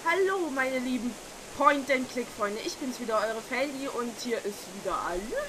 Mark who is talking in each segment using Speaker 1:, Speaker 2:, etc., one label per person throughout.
Speaker 1: Hallo meine lieben Point-and-Click-Freunde, ich bin's wieder, eure Feldi und hier ist wieder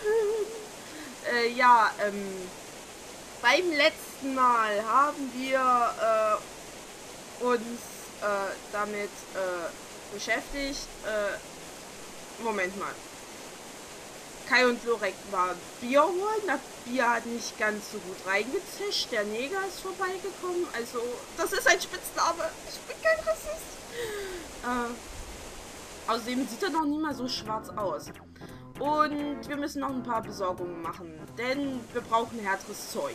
Speaker 1: beim letzten Mal haben wir uns damit beschäftigt, Moment mal. Kai und Lorek waren Bier holen, das Bier hat nicht ganz so gut reingezischt, der Neger ist vorbeigekommen, also das ist ein Spitzname, ich bin kein Rassist. Außerdem sieht er noch nie mal so schwarz aus. Und wir müssen noch ein paar Besorgungen machen, denn wir brauchen härteres Zeug.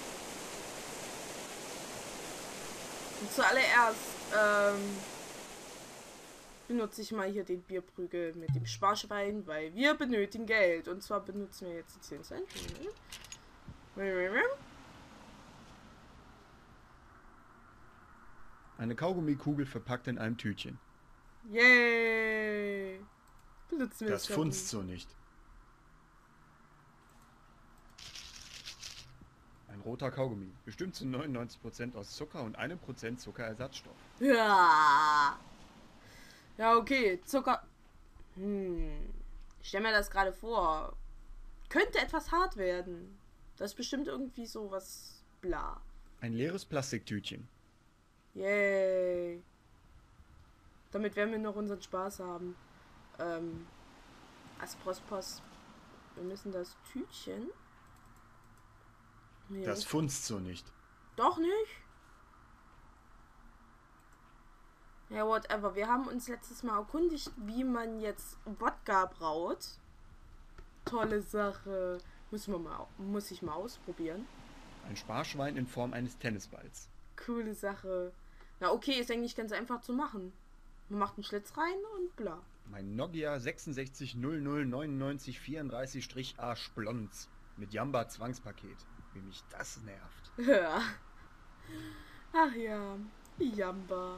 Speaker 1: Und zuallererst benutze ich mal hier den Bierprügel mit dem Sparschwein, weil wir benötigen Geld. Und zwar benutzen wir jetzt die 10 Cent.
Speaker 2: Eine Kaugummikugel verpackt in einem Tütchen.
Speaker 1: Yay! Benutzen wir
Speaker 2: das funzt so nicht. Ein roter Kaugummi, bestimmt zu 99% aus Zucker und 1% Zuckerersatzstoff.
Speaker 1: Ja. Ja, okay. Zucker. Ich stell mir das gerade vor. Könnte etwas hart werden. Das ist bestimmt irgendwie so was bla.
Speaker 2: Ein leeres Plastiktütchen.
Speaker 1: Yay. Damit werden wir noch unseren Spaß haben. Asprospos. Wir müssen das Tütchen. Nee.
Speaker 2: Das funzt so nicht.
Speaker 1: Doch nicht? Ja, whatever. Wir haben uns letztes Mal erkundigt, wie man jetzt Wodka braut. Tolle Sache. Muss ich mal ausprobieren.
Speaker 2: Ein Sparschwein in Form eines Tennisballs.
Speaker 1: Coole Sache. Na okay, ist eigentlich ganz einfach zu machen. Man macht einen Schlitz rein und bla.
Speaker 2: Mein Nokia 66009934-A Splons mit Jamba Zwangspaket. Wie mich das nervt.
Speaker 1: Ja. Ach ja, Jamba.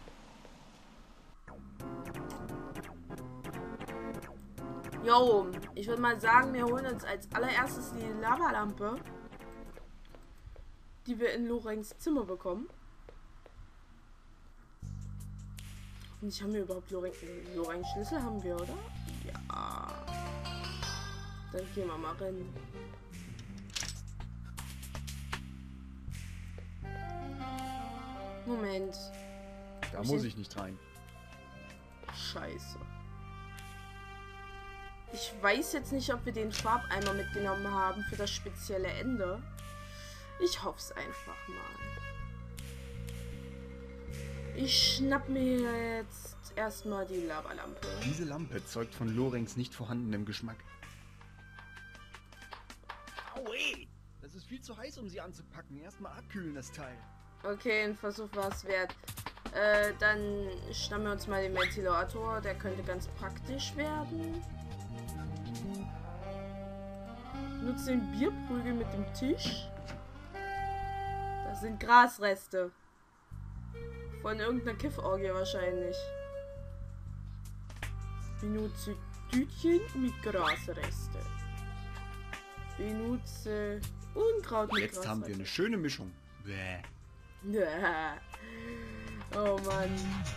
Speaker 1: Jo, ich würde mal sagen, wir holen uns als allererstes die Lavalampe, die wir in Lorenz Zimmer bekommen. Und haben wir überhaupt Lorenz Schlüssel haben wir, oder? Ja. Dann gehen wir mal rein. Moment.
Speaker 2: Da muss ich nicht rein.
Speaker 1: Scheiße. Ich weiß jetzt nicht, ob wir den Farbeimer mitgenommen haben für das spezielle Ende. Ich hoffe es einfach mal. Ich schnapp mir jetzt erstmal die Lavalampe.
Speaker 2: Diese Lampe zeugt von Lorenz nicht vorhandenem Geschmack. Aue! Das ist viel zu heiß, um sie anzupacken. Erstmal abkühlen, das Teil.
Speaker 1: Okay, ein Versuch war es wert. Dann schnappen wir uns mal den Ventilator. Der könnte ganz praktisch werden. Nutze den Bierprügel mit dem Tisch. Das sind Grasreste. Von irgendeiner Kifforgie wahrscheinlich. Benutze Tütchen mit Grasreste. Benutze Unkraut mit
Speaker 2: Jetzt
Speaker 1: Grasreste.
Speaker 2: haben wir eine schöne Mischung. Bäh.
Speaker 1: Ja. Oh Mann.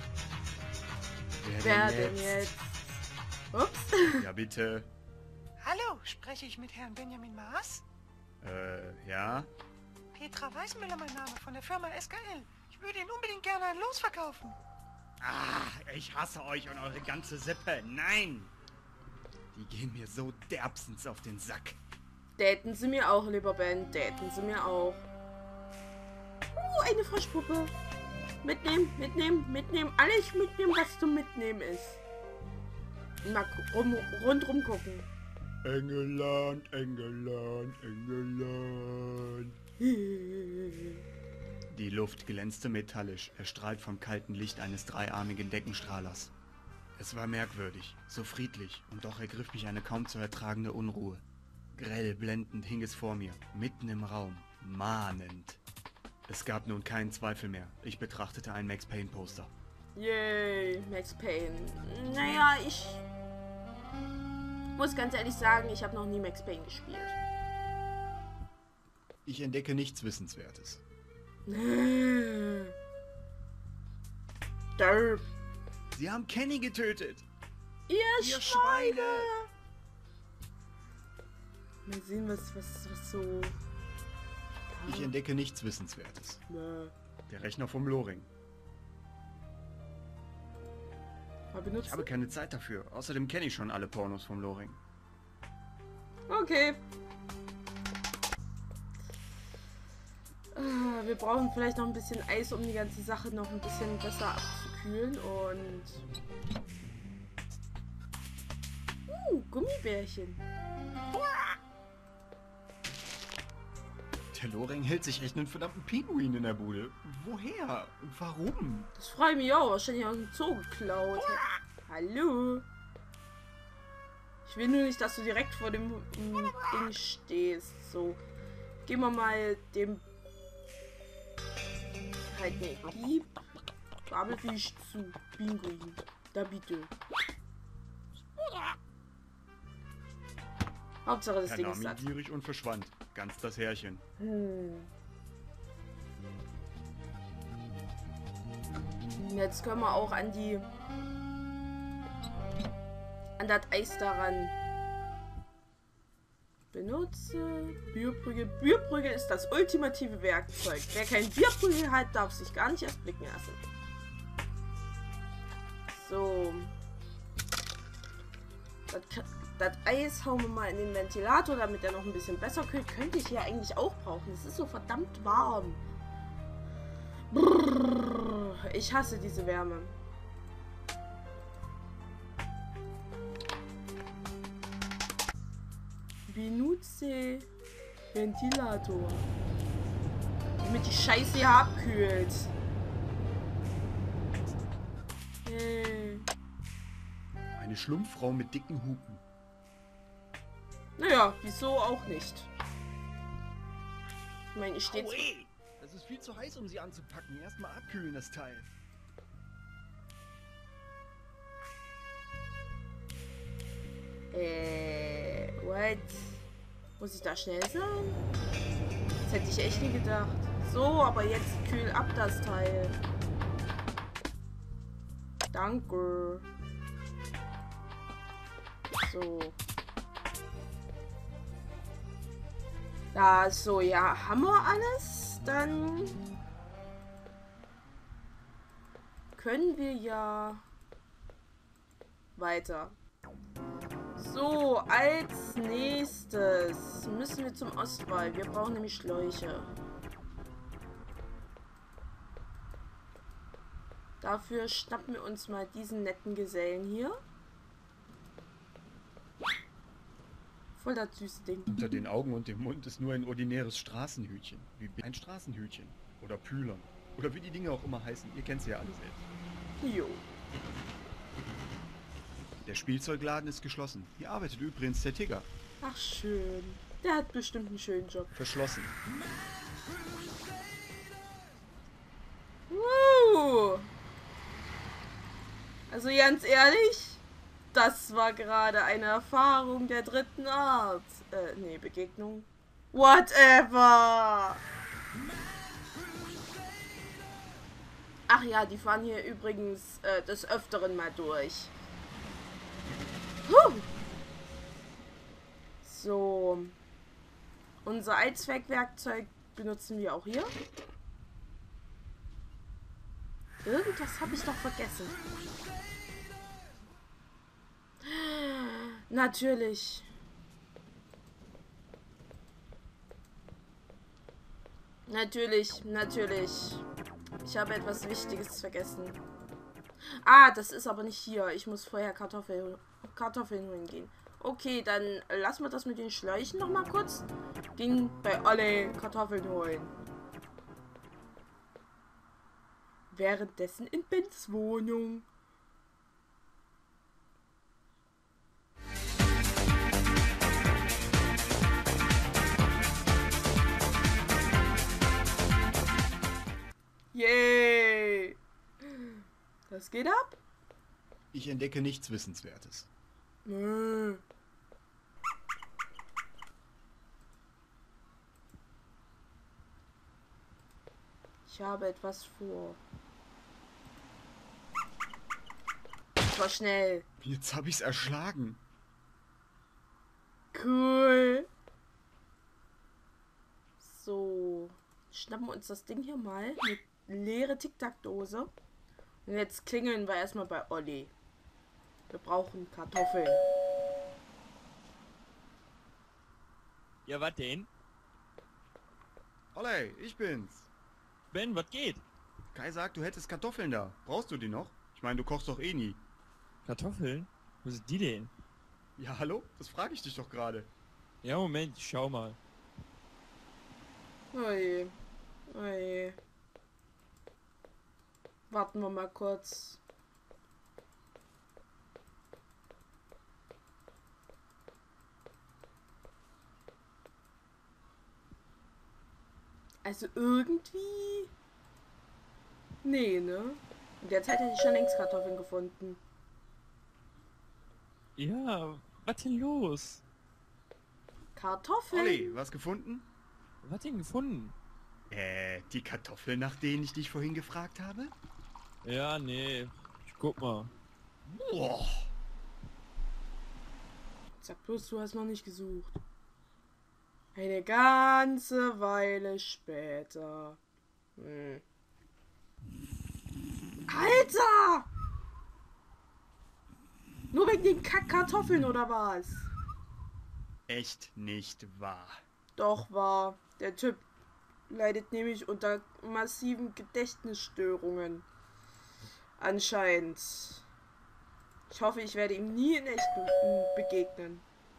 Speaker 1: Wer denn jetzt? Ups.
Speaker 2: Ja, bitte.
Speaker 3: Hallo, spreche ich mit Herrn Benjamin Maas?
Speaker 2: Ja?
Speaker 3: Petra Weißmüller mein Name, von der Firma SKL. Ich würde Ihnen unbedingt gerne ein Los verkaufen.
Speaker 2: Ah, ich hasse euch und eure ganze Sippe. Nein! Die gehen mir so derbstens auf den Sack.
Speaker 1: Daten Sie mir auch, lieber Ben. Daten Sie mir auch. Eine Froschpuppe. Mitnehmen, mitnehmen, mitnehmen. Alles mitnehmen, was zum Mitnehmen ist. Mal rundrum gucken.
Speaker 2: Engeland, Engeland, Engeland. Die Luft glänzte metallisch, erstrahlt vom kalten Licht eines dreiarmigen Deckenstrahlers. Es war merkwürdig, so friedlich, und doch ergriff mich eine kaum zu ertragende Unruhe. Grell blendend hing es vor mir, mitten im Raum, mahnend. Es gab nun keinen Zweifel mehr. Ich betrachtete ein Max Payne Poster.
Speaker 1: Yay, Max Payne. Naja, ich muss ganz ehrlich sagen, ich habe noch nie Max Payne gespielt.
Speaker 2: Ich entdecke nichts Wissenswertes.
Speaker 1: Derp.
Speaker 2: Sie haben Kenny getötet!
Speaker 1: Ihr
Speaker 2: Schweine!
Speaker 1: Mal sehen, was so...
Speaker 2: Ich entdecke nichts Wissenswertes.
Speaker 1: Nö.
Speaker 2: Der Rechner vom Loring.
Speaker 1: Mal
Speaker 2: Ich
Speaker 1: benutzen?
Speaker 2: habe keine Zeit dafür. Außerdem kenne ich schon alle Pornos vom Loring.
Speaker 1: Okay. Wir brauchen vielleicht noch ein bisschen Eis, um die ganze Sache noch ein bisschen besser abzukühlen. Und... Gummibärchen.
Speaker 2: Der Loring hält sich echt einen verdammten Pinguin in der Bude. Woher? Und warum?
Speaker 1: Das freue ich mich auch. Wahrscheinlich aus dem Zoo geklaut. Hallo. Ich will nur nicht, dass du direkt vor dem Ding stehst. So. Gehen wir mal dem... Halt ne, gib Babelfisch zu Pinguin. Da bitte. Hauptsache das
Speaker 2: Er
Speaker 1: Ding
Speaker 2: nahm
Speaker 1: ist
Speaker 2: ihn
Speaker 1: satt.
Speaker 2: gierig und verschwand. Ganz das Härchen.
Speaker 1: Jetzt können wir auch an das Eis daran. Benutze Bierbrügge. Bierbrügge ist das ultimative Werkzeug. Wer kein Bierbrügge hat, darf sich gar nicht erst blicken lassen. So. Das Eis hauen wir mal in den Ventilator, damit er noch ein bisschen besser kühlt. Könnte ich hier eigentlich auch brauchen. Es ist so verdammt warm. Brrr, ich hasse diese Wärme. Benutze Ventilator. Damit die Scheiße hier abkühlt.
Speaker 2: Eine Schlumpffrau mit dicken Hupen.
Speaker 1: Naja, wieso auch nicht? Ich meine, ich stehe...
Speaker 2: Das ist viel zu heiß, um sie anzupacken. Erstmal abkühlen, das Teil.
Speaker 1: What? Muss ich da schnell sein? Das hätte ich echt nie gedacht. So, aber jetzt kühl ab das Teil. Danke. So. Da, so, ja, haben wir alles? Dann können wir ja weiter. So, als nächstes müssen wir zum Ostwall. Wir brauchen nämlich Schläuche. Dafür schnappen wir uns mal diesen netten Gesellen hier. Voll das süße Ding.
Speaker 2: Unter den Augen und dem Mund ist nur ein ordinäres Straßenhütchen. Wie ein Straßenhütchen. Oder Pülon. Oder wie die Dinge auch immer heißen. Ihr kennt sie ja alle selbst.
Speaker 1: Jo.
Speaker 2: Der Spielzeugladen ist geschlossen. Hier arbeitet übrigens der Tigger.
Speaker 1: Ach schön. Der hat bestimmt einen schönen Job.
Speaker 2: Verschlossen.
Speaker 1: Also ganz ehrlich, das war gerade eine Erfahrung der dritten Art. Nee, Begegnung. Whatever. Ach ja, die fahren hier übrigens des Öfteren mal durch. So. Unser Allzweckwerkzeug benutzen wir auch hier. Irgendwas habe ich doch vergessen. Natürlich. Natürlich. Ich habe etwas Wichtiges vergessen. Ah, das ist aber nicht hier. Ich muss vorher Kartoffeln holen gehen. Okay, dann lassen wir das mit den Schläuchen noch mal kurz. Ging bei alle Kartoffeln holen. Währenddessen in Bens Wohnung. Yay! Das geht ab?
Speaker 2: Ich entdecke nichts Wissenswertes.
Speaker 1: Ich habe etwas vor. Das war schnell.
Speaker 2: Jetzt hab ich's erschlagen.
Speaker 1: Cool. So. Schnappen wir uns das Ding hier mal. Eine leere Tic-Tac-Dose. Und jetzt klingeln wir erstmal bei Olli. Wir brauchen Kartoffeln.
Speaker 4: Ja, was denn?
Speaker 2: Olli, ich bin's.
Speaker 4: Ben, was geht?
Speaker 2: Kai sagt, du hättest Kartoffeln da. Brauchst du die noch? Ich meine, du kochst doch eh nie.
Speaker 4: Kartoffeln? Wo sind die denn?
Speaker 2: Ja, hallo? Das frage ich dich doch gerade.
Speaker 4: Ja, Moment, ich schau mal.
Speaker 1: Oje. Oje. Warten wir mal kurz. Also irgendwie... Nee, ne? In der Zeit hätte ich schon längst Kartoffeln gefunden.
Speaker 4: Ja, was denn los?
Speaker 1: Kartoffeln?
Speaker 2: Olli, was gefunden?
Speaker 4: Was denn gefunden?
Speaker 2: Die Kartoffeln, nach denen ich dich vorhin gefragt habe?
Speaker 4: Ja, nee. Ich guck mal.
Speaker 2: Boah.
Speaker 1: Sag bloß, du hast noch nicht gesucht. Eine ganze Weile später. Alter! Nur wegen den Kackkartoffeln oder was?
Speaker 2: Echt nicht wahr.
Speaker 1: Doch wahr. Der Typ leidet nämlich unter massiven Gedächtnisstörungen. Anscheinend. Ich hoffe, ich werde ihm nie in echt begegnen.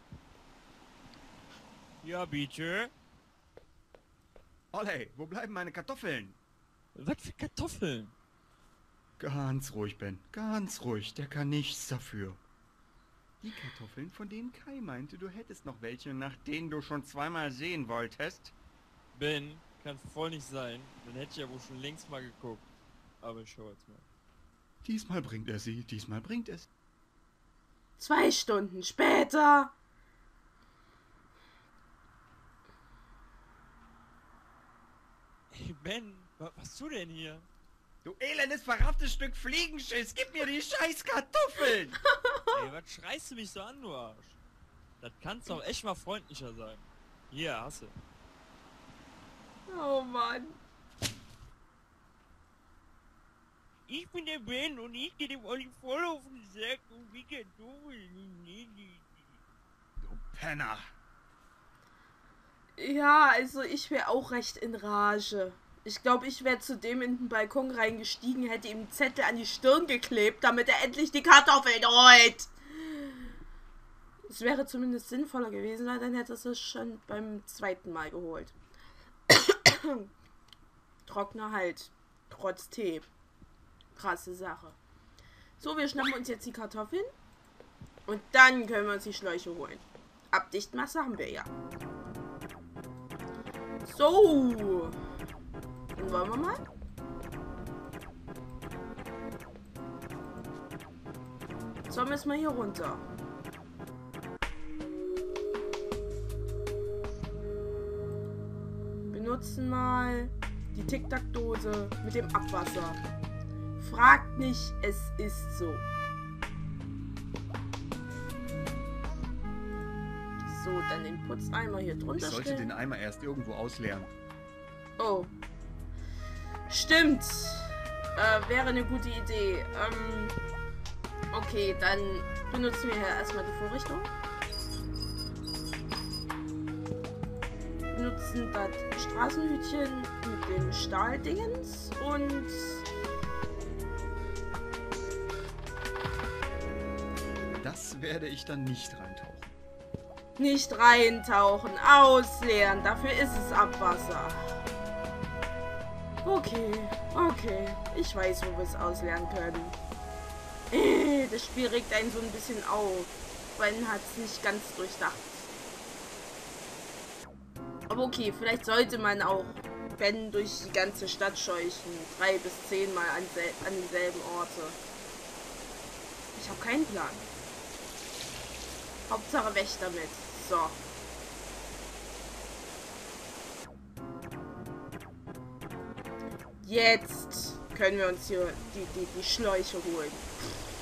Speaker 4: Ja, bitte.
Speaker 2: Olli, wo bleiben meine Kartoffeln?
Speaker 4: Was für Kartoffeln?
Speaker 2: Ganz ruhig, Ben. Ganz ruhig. Der kann nichts dafür. Die Kartoffeln, von denen Kai meinte, du hättest noch welche, nach denen du schon zweimal sehen wolltest.
Speaker 4: Ben, kann voll nicht sein. Dann hätte ich ja wohl schon längst mal geguckt. Aber ich schau jetzt mal.
Speaker 2: Diesmal bringt er sie, diesmal bringt es.
Speaker 1: 2 Stunden später.
Speaker 4: Hey Ben, was machst du denn hier?
Speaker 2: Du elendes, verrafftes Stück Fliegenschiss, gib mir die scheiß Kartoffeln!
Speaker 4: Ey, was schreist du mich so an, du Arsch? Das kannst doch echt mal freundlicher sein. Hier, hast du.
Speaker 1: Oh Mann.
Speaker 4: Ich bin der Ben und ich geh dem Olli voll auf den Sack und wie Kartoffeln.
Speaker 2: Du Penner!
Speaker 1: Ja, also ich wäre auch recht in Rage. Ich glaube, ich wäre zudem in den Balkon reingestiegen, hätte ihm einen Zettel an die Stirn geklebt, damit er endlich die Kartoffeln holt. Es wäre zumindest sinnvoller gewesen, weil dann hätte es es schon beim 2. Mal geholt. Trockener halt. Trotz Tee. Krasse Sache. So, wir schnappen uns jetzt die Kartoffeln. Und dann können wir uns die Schläuche holen. Abdichtmasse haben wir ja. So. Dann wollen wir mal. So, müssen wir hier runter. Benutzen mal die Tic-Tac-Dose mit dem Abwasser. Fragt nicht, es ist so. So, dann den Putzeimer hier drunter
Speaker 2: Ich sollte
Speaker 1: stellen.
Speaker 2: den Eimer erst irgendwo ausleeren.
Speaker 1: Oh. Stimmt. Wäre eine gute Idee. Okay, dann benutzen wir hier erstmal die Vorrichtung. Benutzen das Straßenhütchen mit den Stahldingens und
Speaker 2: Das werde ich dann nicht reintauchen.
Speaker 1: nicht reintauchen, ausleeren. Dafür ist es Abwasser. Okay, okay. Ich weiß, wo wir es ausleeren können. Das Spiel regt einen so ein bisschen auf. Man hat es nicht ganz durchdacht. Aber okay, vielleicht sollte man auch, wenn durch die ganze Stadt scheuchen, 3 bis 10 Mal an dieselben Orte. Ich habe keinen Plan. Hauptsache weg damit. So. Jetzt können wir uns hier die Schläuche holen.